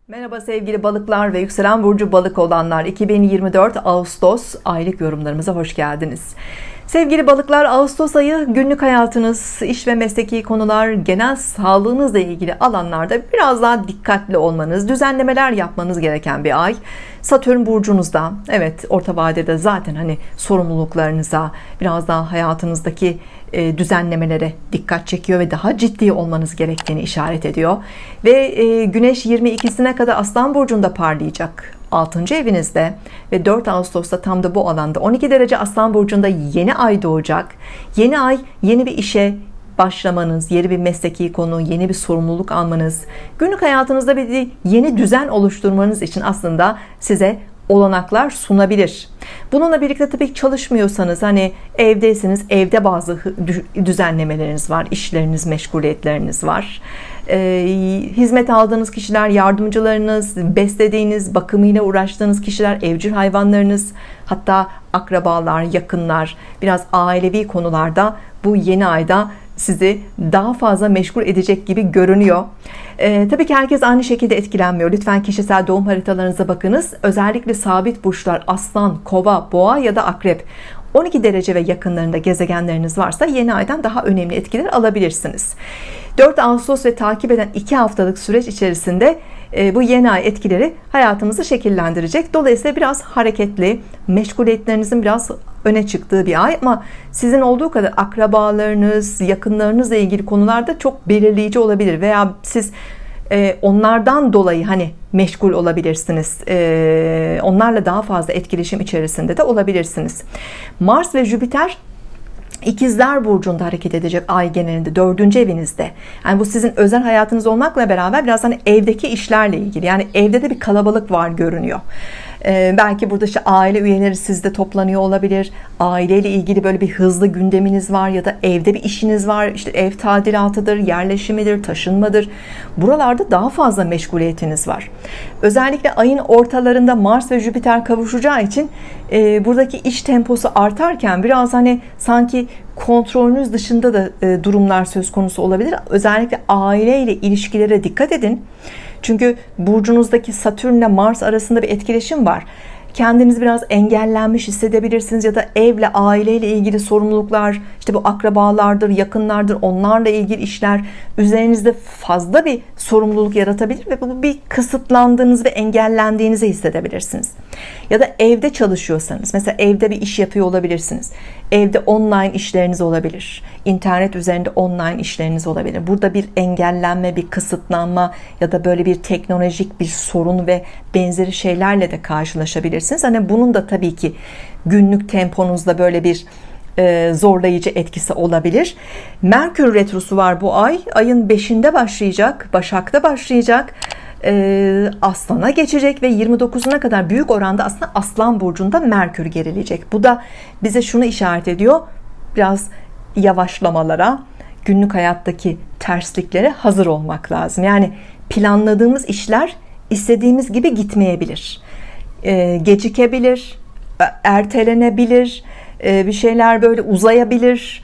Merhaba sevgili balıklar ve yükselen burcu balık olanlar, 2024 Ağustos aylık yorumlarımıza hoş geldiniz. Sevgili balıklar, Ağustos ayı günlük hayatınız, iş ve mesleki konular, genel sağlığınızla ilgili alanlarda biraz daha dikkatli olmanız, düzenlemeler yapmanız gereken bir ay. Satürn burcunuzda, evet, orta vadede zaten sorumluluklarınıza, biraz daha hayatınızdaki düzenlemelere dikkat çekiyor ve daha ciddi olmanız gerektiğini işaret ediyor. Ve Güneş 22'sine kadar Aslan burcunda parlayacak, 6. evinizde, ve 4 Ağustos'ta tam da bu alanda 12 derece Aslan burcunda yeni ay doğacak. Yeni ay yeni bir işe başlamanız, yeni bir mesleki konu, yeni bir sorumluluk almanız, günlük hayatınızda bir yeni düzen oluşturmanız için aslında size olanaklar sunabilir. Bununla birlikte tabii ki çalışmıyorsanız, evdeyseniz, evde bazı düzenlemeleriniz var, işleriniz, meşguliyetleriniz var. Hizmet aldığınız kişiler, yardımcılarınız, beslediğiniz, bakımıyla uğraştığınız kişiler, evcil hayvanlarınız, hatta akrabalar, yakınlar, biraz ailevi konularda bu yeni ayda sizi daha fazla meşgul edecek gibi görünüyor. Tabii ki herkes aynı şekilde etkilenmiyor. Lütfen kişisel doğum haritalarınıza bakınız. Özellikle sabit burçlar Aslan, Kova, Boğa ya da Akrep, 12 derece ve yakınlarında gezegenleriniz varsa yeni aydan daha önemli etkiler alabilirsiniz. 4 Ağustos ve takip eden 2 haftalık süreç içerisinde bu yeni ay etkileri hayatımızı şekillendirecek. Dolayısıyla biraz hareketli, meşguliyetlerinizin biraz öne çıktığı bir ay, ama sizin olduğu kadar akrabalarınız, yakınlarınızla ilgili konularda çok belirleyici olabilir veya siz onlardan dolayı meşgul olabilirsiniz. Onlarla daha fazla etkileşim içerisinde de olabilirsiniz. Mars ve Jüpiter İkizler burcunda hareket edecek ay genelinde, 4. evinizde. Yani bu sizin özel hayatınız olmakla beraber biraz evdeki işlerle ilgili. Yani evde de bir kalabalık var görünüyor. Belki burada aile üyeleri sizde toplanıyor olabilir. Aileyle ilgili böyle bir hızlı gündeminiz var ya da evde bir işiniz var. İşte ev tadilatıdır, yerleşimidir, taşınmadır. Buralarda daha fazla meşguliyetiniz var. Özellikle ayın ortalarında Mars ve Jüpiter kavuşacağı için buradaki iş temposu artarken biraz sanki kontrolünüz dışında da durumlar söz konusu olabilir. Özellikle aileyle ilişkilere dikkat edin. Çünkü burcunuzdaki Satürn'le Mars arasında bir etkileşim var. Kendinizi biraz engellenmiş hissedebilirsiniz ya da evle, aileyle ilgili sorumluluklar, işte bu akrabalardır, yakınlardır, onlarla ilgili işler üzerinizde fazla bir sorumluluk yaratabilir ve bu bir kısıtlandığınız ve engellendiğinizi hissedebilirsiniz. Ya da evde çalışıyorsanız, mesela evde bir iş yapıyor olabilirsiniz. Evde online işleriniz olabilir. İnternet üzerinde online işleriniz olabilir. Burada bir engellenme, bir kısıtlanma ya da böyle bir teknolojik bir sorun ve benzeri şeylerle de karşılaşabilirsiniz. Bunun da tabii ki günlük temponuzda böyle bir zorlayıcı etkisi olabilir. Merkür retrosu var bu ay. Ayın 5'inde başlayacak. Başak'ta başlayacak. Aslan'a geçecek ve 29'una kadar büyük oranda aslında Aslan burcunda Merkür gerileyecek. Bu da bize şunu işaret ediyor: biraz yavaşlamalara, günlük hayattaki tersliklere hazır olmak lazım. Yani planladığımız işler istediğimiz gibi gitmeyebilir. Gecikebilir, ertelenebilir, bir şeyler böyle uzayabilir.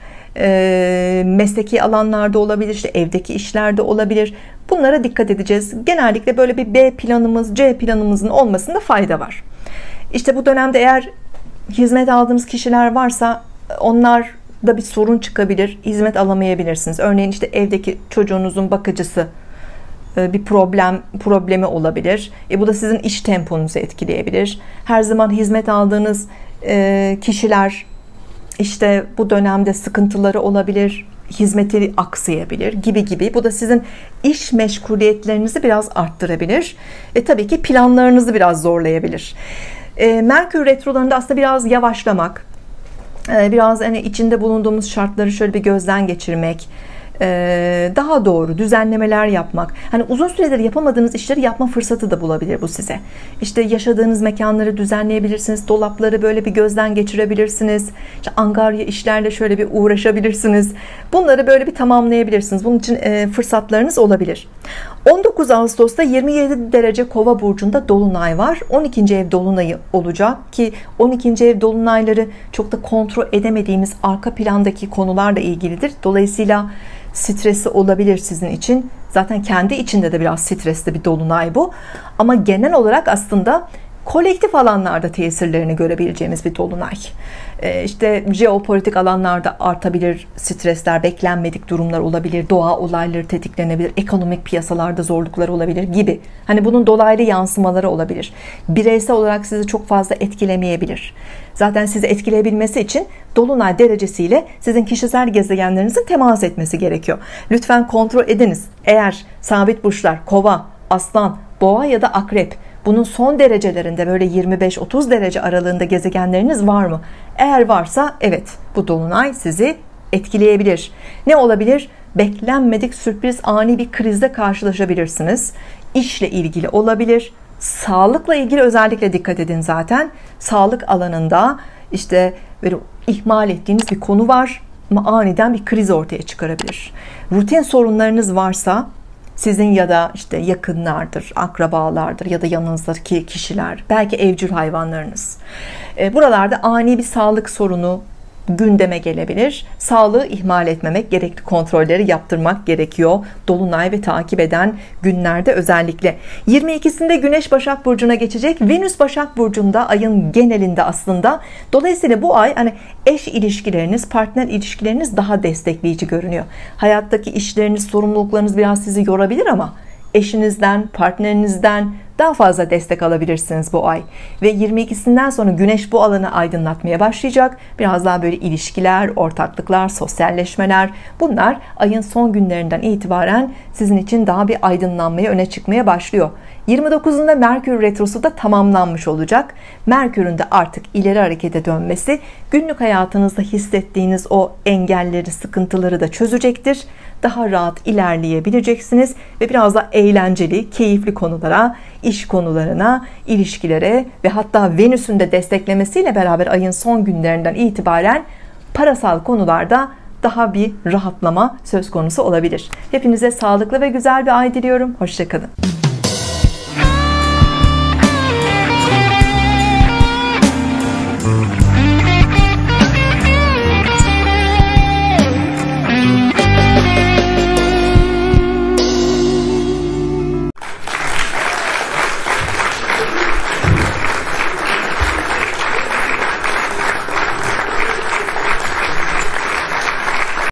Mesleki alanlarda olabilir, işte evdeki işlerde olabilir. Bunlara dikkat edeceğiz. Genellikle böyle bir B planımız, C planımızın olmasında fayda var. İşte bu dönemde eğer hizmet aldığınız kişiler varsa onlar da bir sorun çıkabilir. Hizmet alamayabilirsiniz. Örneğin işte evdeki çocuğunuzun bakıcısı bir problemi olabilir. Bu da sizin iş temponuzu etkileyebilir. Her zaman hizmet aldığınız kişiler işte bu dönemde sıkıntıları olabilir, hizmeti aksayabilir gibi. Bu da sizin iş meşguliyetlerinizi biraz arttırabilir. Tabii ki planlarınızı biraz zorlayabilir. Merkür retrolarında aslında biraz yavaşlamak, biraz içinde bulunduğumuz şartları şöyle bir gözden geçirmek, daha doğru düzenlemeler yapmak. Uzun süredir yapamadığınız işleri yapma fırsatı da bulabilir bu size. İşte yaşadığınız mekanları düzenleyebilirsiniz. Dolapları böyle bir gözden geçirebilirsiniz. İşte angarya işlerle şöyle bir uğraşabilirsiniz. Bunları böyle bir tamamlayabilirsiniz. Bunun için fırsatlarınız olabilir. 19 Ağustos'ta 27 derece Kova burcunda dolunay var. 12. ev dolunayı olacak ki 12. ev dolunayları çok da kontrol edemediğimiz arka plandaki konularla ilgilidir. Dolayısıyla stresi olabilir sizin için. Zaten kendi içinde de biraz stresli bir dolunay bu. Ama genel olarak aslında kolektif alanlarda tesirlerini görebileceğimiz bir dolunay. İşte jeopolitik alanlarda artabilir stresler, beklenmedik durumlar olabilir, doğa olayları tetiklenebilir, ekonomik piyasalarda zorluklar olabilir gibi. Hani bunun dolaylı yansımaları olabilir. Bireysel olarak sizi çok fazla etkilemeyebilir. Zaten sizi etkileyebilmesi için dolunay derecesiyle sizin kişisel gezegenlerinizin temas etmesi gerekiyor. Lütfen kontrol ediniz. Eğer sabit burçlar, Kova, Aslan, Boğa ya da Akrep, bunun son derecelerinde böyle 25-30 derece aralığında gezegenleriniz var mı? Eğer varsa evet, bu dolunay sizi etkileyebilir. Ne olabilir? Beklenmedik sürpriz, ani bir krizle karşılaşabilirsiniz. İşle ilgili olabilir. Sağlıkla ilgili özellikle dikkat edin zaten. Sağlık alanında işte böyle ihmal ettiğiniz bir konu var ama aniden bir kriz ortaya çıkarabilir. Rutin sorunlarınız varsa sizin ya da işte yakınlardır, akrabalardır ya da yanınızdaki kişiler, belki evcil hayvanlarınız. Buralarda ani bir sağlık sorunu gündeme gelebilir. Sağlığı ihmal etmemek, gerekli kontrolleri yaptırmak gerekiyor. Dolunay ve takip eden günlerde özellikle. 22'sinde Güneş Başak Burcu'na geçecek. Venüs Başak Burcu'nda ayın genelinde aslında. Dolayısıyla bu ay hani eş ilişkileriniz, partner ilişkileriniz daha destekleyici görünüyor. Hayattaki işleriniz, sorumluluklarınız biraz sizi yorabilir ama eşinizden, partnerinizden daha fazla destek alabilirsiniz bu ay. Ve 22'sinden sonra Güneş bu alanı aydınlatmaya başlayacak. Biraz daha böyle ilişkiler, ortaklıklar, sosyalleşmeler, bunlar ayın son günlerinden itibaren sizin için daha bir aydınlanmaya, öne çıkmaya başlıyor. 29'unda Merkür Retrosu da tamamlanmış olacak. Merkür'ün de artık ileri harekete dönmesi günlük hayatınızda hissettiğiniz o engelleri, sıkıntıları da çözecektir. Daha rahat ilerleyebileceksiniz ve biraz da eğlenceli, keyifli konulara, iş konularına, ilişkilere ve hatta Venüs'ün de desteklemesiyle beraber ayın son günlerinden itibaren parasal konularda daha bir rahatlama söz konusu olabilir. Hepinize sağlıklı ve güzel bir ay diliyorum. Hoşça kalın.